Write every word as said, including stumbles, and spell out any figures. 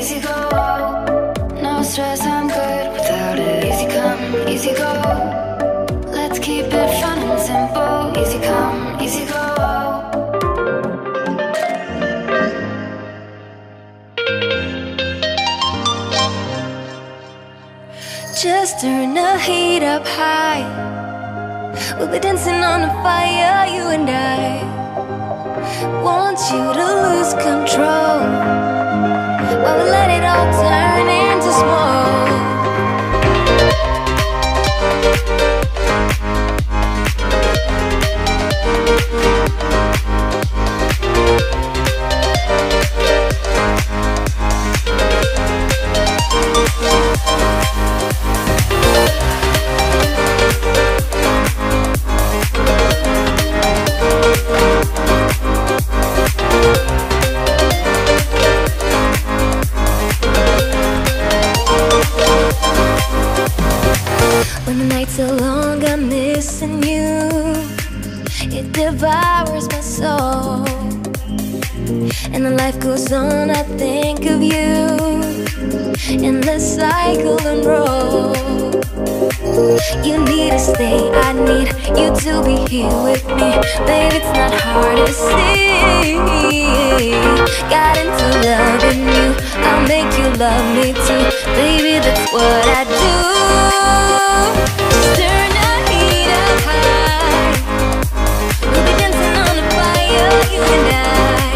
easy go. No stress, I'm good without it. Easy come, easy go. Let's keep it fun and simple. Easy come, easy go. Just turn the heat up high. We'll be dancing on the fire, you and I. Want you to lose control while we let it all turn into smoke. When the nights are long, I'm missing you. It devours my soul. And the life goes on, I think of you. In the cycle and roll. You need to stay, I need you to be here with me. Baby, it's not hard to see. Got into loving you, I'll make you love me too. Baby, that's what I do. Turn the heat up high. We'll be dancing on the fire, you and I.